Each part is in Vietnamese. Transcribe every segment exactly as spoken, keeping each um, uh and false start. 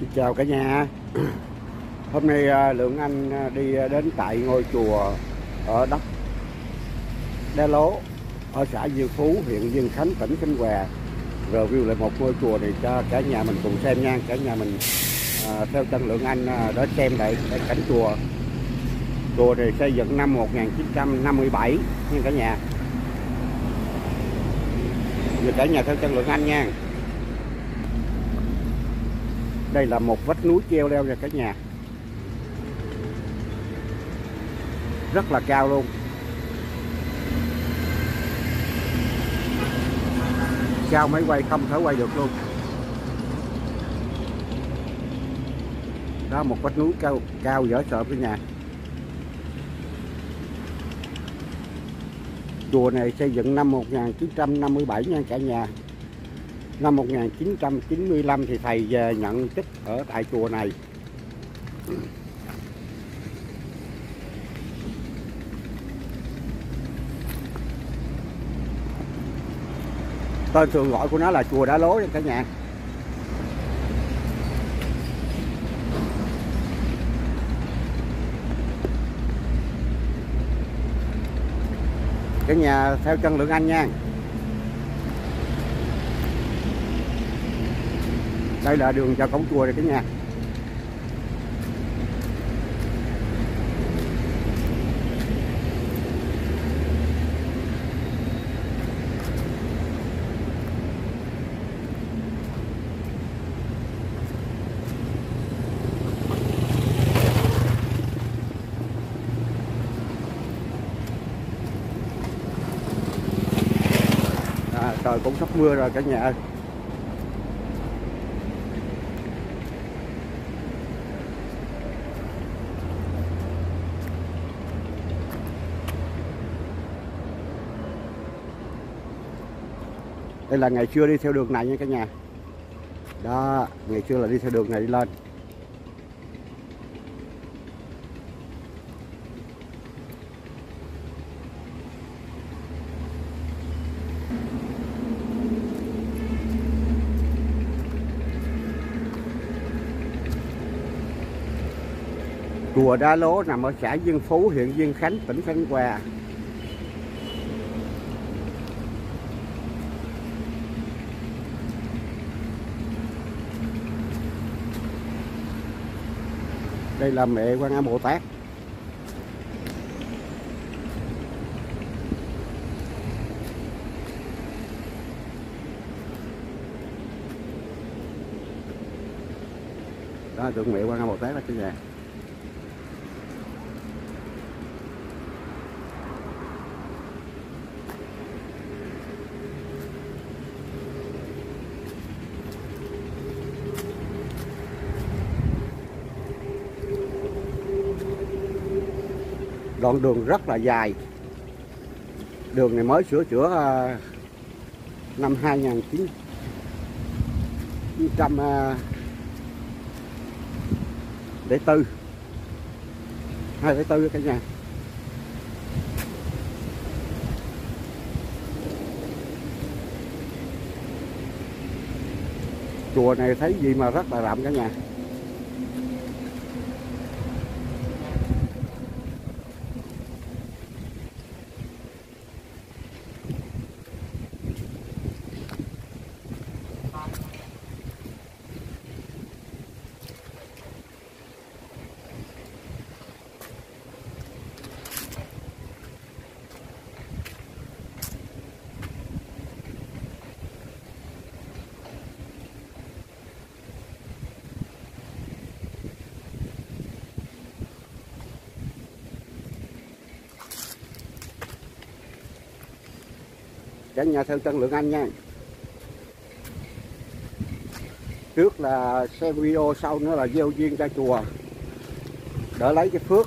Xin chào cả nhà. Hôm nay Lượng Anh đi đến tại ngôi chùa ở đất Đá Lố ở xã Diên Phú, huyện Diên Khánh, tỉnh Khánh Hòa. Review lại một ngôi chùa này cho cả nhà mình cùng xem nha. Cả nhà mình à, theo chân Lượng Anh để xem lại cái cảnh chùa. Chùa này xây dựng năm một nghìn chín trăm năm mươi bảy nha cả nhà. Giờ cả nhà theo chân Lượng Anh nha. Đây là một vách núi treo leo nha cả nhà, rất là cao luôn. Cao máy quay không thể quay được luôn. Đó, một vách núi cao cao dở sợ cả nhà. Chùa này xây dựng năm một nghìn chín trăm năm mươi bảy nha cả nhà. Năm một nghìn chín trăm chín mươi lăm thì thầy về nhận chức ở tại chùa này. Tên thường gọi của nó là chùa Đá Lố nha cả nhà. Cả nhà theo chân Lượng Anh nha. Đây là đường vào cổng chùa này cả nhà. À, trời cũng sắp mưa rồi cả nhà ơi. Đây là ngày xưa đi theo đường này nha cả nhà. Đó, ngày xưa là đi theo đường này đi lên. Chùa Đá Lố nằm ở xã Diên Phú, huyện Diên Khánh, tỉnh Khánh Hòa. Đây là mẹ Quan Âm Bồ Tát. Đó là tượng mẹ Quan Âm Bồ Tát đó cả nhà. Đoạn đường rất là dài. Đường này mới sửa chữa uh, năm hai nghìn chín trăm lẻ bốn, hai lẻ bốn cả nhà. Chùa này thấy gì mà rất là rộng cả nhà. Cả nhà theo chân Lượng Anh nha. Trước là xem video, sau nữa là gieo duyên ra chùa đỡ lấy cái phước.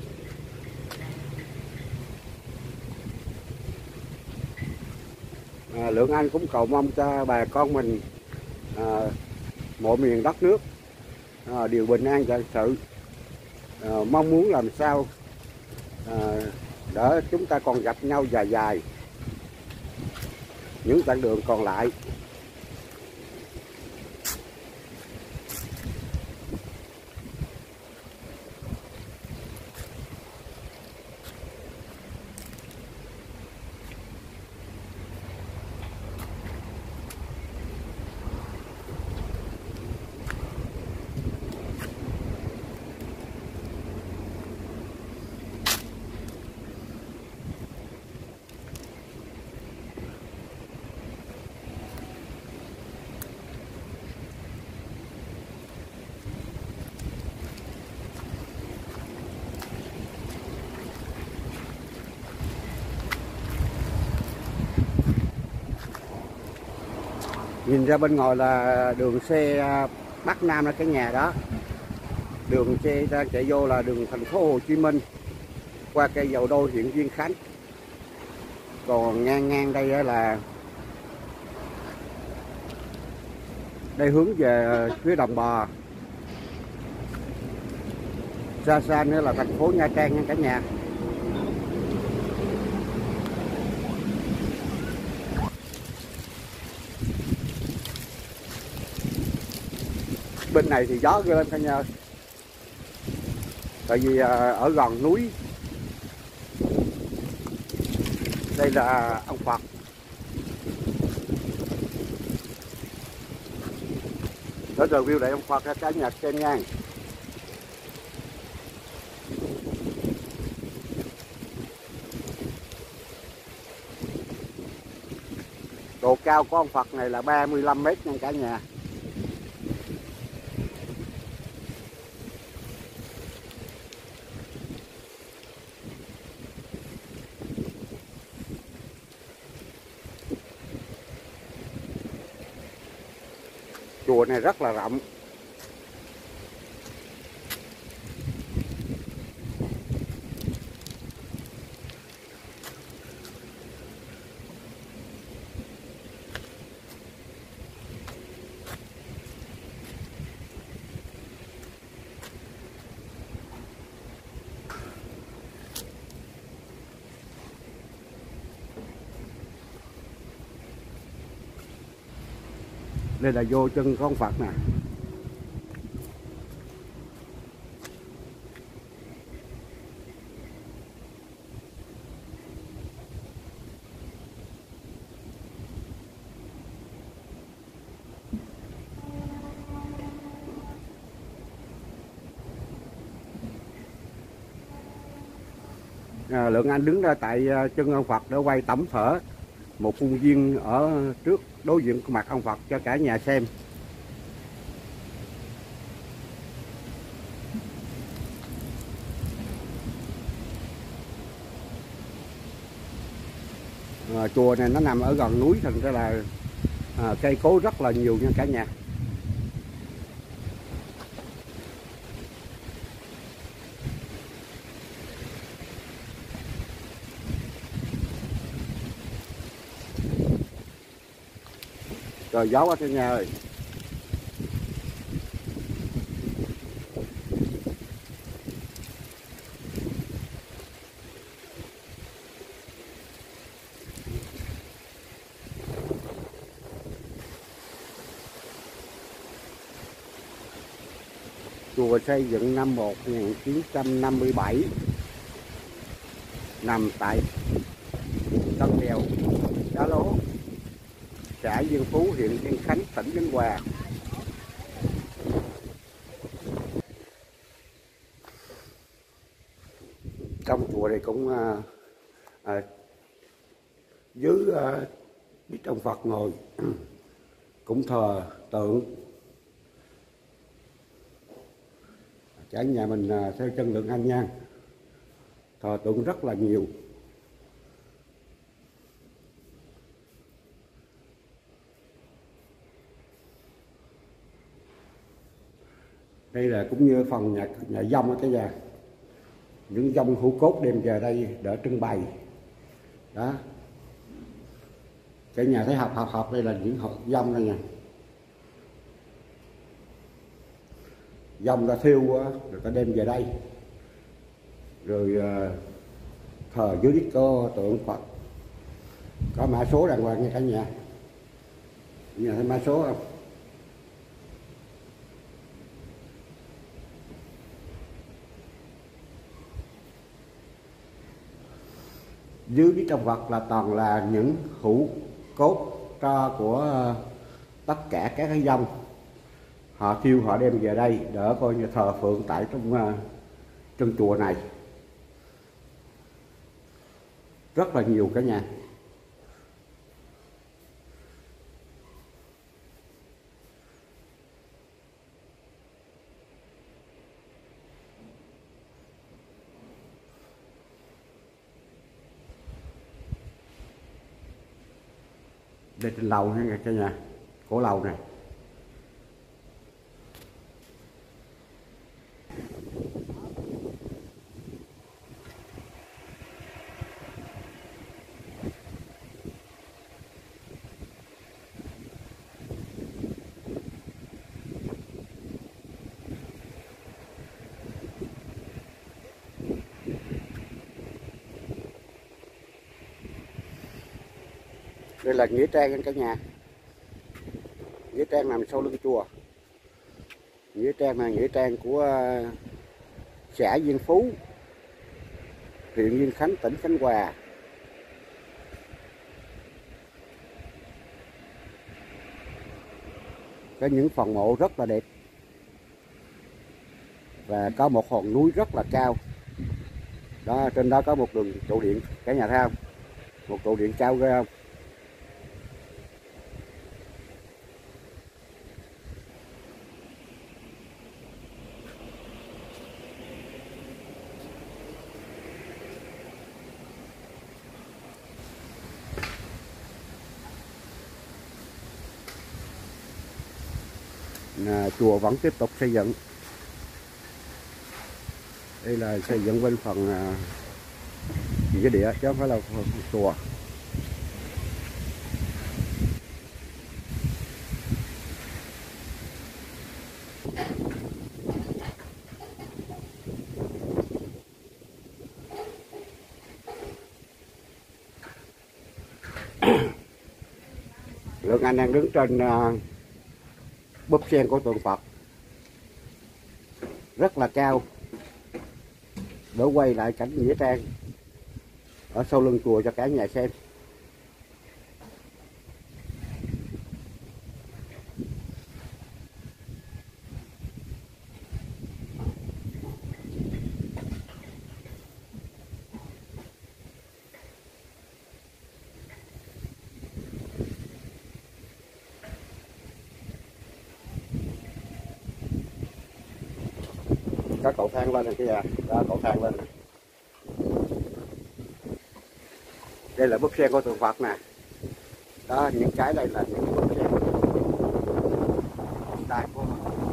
à, Lượng Anh cũng cầu mong cho bà con mình à, mọi miền đất nước à, đều bình an vạn sự. à, Mong muốn làm sao à, để chúng ta còn gặp nhau dài dài những chặng đường còn lại. Nhìn ra bên ngoài là đường xe Bắc Nam là cái nhà đó. Đường xe đang chạy vô là đường thành phố Hồ Chí Minh qua cây Dầu Đôi huyện Diên Khánh. Còn ngang ngang đây là đây hướng về phía Đồng Bò. Xa xa nữa là thành phố Nha Trang nha cả nhà. Bên này thì gió ghê lên cả nhà ơi. Tại vì ở gần núi. Đây là ông Phật. Đó giờ view lại ông Phật ra cả nhà xem nha. Độ cao của ông Phật này là ba mươi lăm mét nha cả nhà. Chùa này rất là rộng. Đây là vô chân con Phật nè. À, Lượng Anh đứng ra tại chân ông Phật để quay tẩm phở một khuôn viên ở trước đối diện của mặt ông Phật cho cả nhà xem. À, chùa này nó nằm ở gần núi thành ra là à, cây cối rất là nhiều nha cả nhà. Trời gió quá cả nhà ơi. Chùa xây dựng năm một nghìn chín trăm năm mươi bảy, nằm tại Tân Đèo, Đá Lố, xã Diên Phú, huyện Diên Khánh, tỉnh Khánh Hòa. Trong chùa này cũng à, à, dưới à, biết ông Phật ngồi cũng thờ tượng. Cả nhà mình à, theo chân Lượng Anh nha, thờ tượng rất là nhiều. Đây là cũng như phần nhà, nhà dông ở cái nhà, những dông hữu cốt đem về đây để trưng bày đó. Cái nhà thấy học học học đây là những hộp dông đây nha, dông ta thiêu rồi ta đem về đây rồi thờ dưới đít có tượng Phật, có mã số đàng hoàng nha cả nhà. Nhà thấy mã số không? Dưới biết trong Phật là toàn là những hũ cốt tro của tất cả các cái dông, họ thiêu họ đem về đây để coi như thờ phượng tại trong trong chùa này. Rất là nhiều cả nhà. Đây trên lầu nha cả nhà. cổ lầu này. Đây là nghĩa trang cả nhà. Nghĩa trang nằm sau lưng chùa. Nghĩa trang là nghĩa trang của xã Diên Phú, huyện Diên Khánh, tỉnh Khánh Hòa. Có những phần mộ rất là đẹp và có một hòn núi rất là cao. Đó, trên đó có một đường trụ điện, cả nhà thấy không? Một trụ điện cao ghê không? À, chùa vẫn tiếp tục xây dựng. Đây là xây dựng bên phần à, nghĩa địa chứ không phải là phần chùa. Lượng Anh đang đứng trên uh, búp sen của tượng Phật rất là cao để quay lại cảnh nghĩa trang ở sau lưng chùa cho cả nhà xem. Có cầu thang lên này kia, đó cầu thang lên này. Đây là búp sen của tượng Phật nè. Đó, những cái đây là những búp sen đài của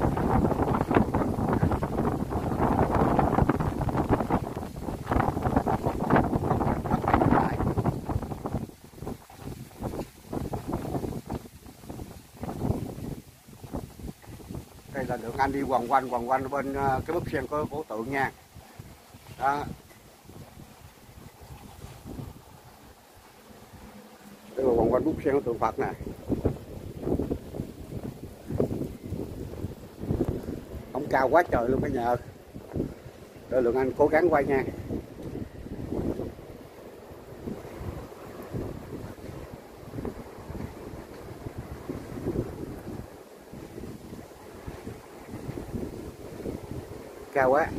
đây là Lượng Anh đi vòng quanh vòng quanh bên cái búp sen của cổ tượng nha. Đó. Đây là vòng quanh búp sen của tượng Phật nè. Không cao quá trời luôn cả nhà ơi. Đây Lượng Anh cố gắng quay nha. Cao quá.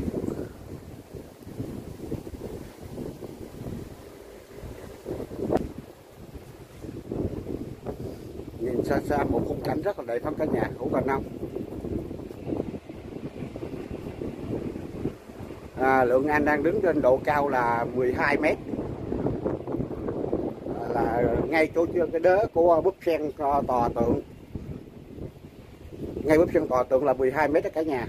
Nhìn xa xa một khung cảnh rất là đẹp không cả nhà, hữu Bình không? À, Lượng Anh đang đứng trên độ cao là mười hai mét, là ngay chỗ cái đế của búp sen tòa tượng. Ngay búp sen tòa tượng là mười hai mét đó cả nhà.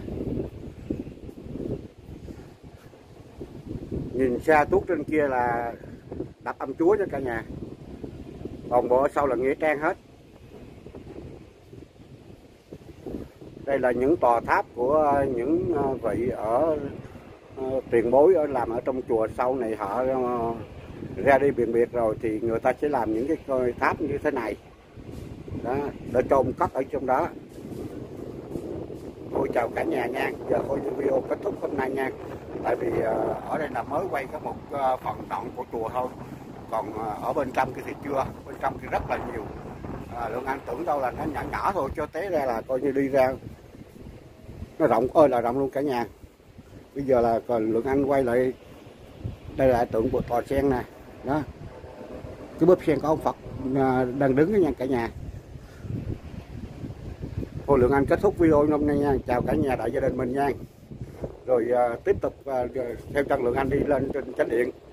Nhìn xa tuốt trên kia là đập Âm Chúa cho cả nhà. Còn bộ ở sau là nghĩa trang hết. Đây là những tòa tháp của những vị ở tiền bối ở làm ở trong chùa. Sau này họ ra đi biệt biệt rồi thì người ta sẽ làm những cái tháp như thế này đó, để chôn cất ở trong đó. Tôi chào cả nhà nha. Giờ coi video kết thúc hôm nay nha. Tại vì ở đây là mới quay có một phần đoạn của chùa thôi, còn ở bên trong kia thì chưa. Bên trong thì rất là nhiều. à, Lượng Anh tưởng đâu là nó nhỏ nhỏ thôi, cho té ra là coi như đi ra nó rộng ơi là rộng luôn cả nhà. Bây giờ là còn Lượng Anh quay lại. Đây là tượng của tòa sen nè. Đó, cái búp sen có ông Phật đang đứng đó nha cả nhà. Thôi Lượng Anh kết thúc video hôm nay nha. Chào cả nhà đại gia đình mình nha. Rồi uh, tiếp tục uh, theo chân Lượng Anh đi lên trên chánh điện.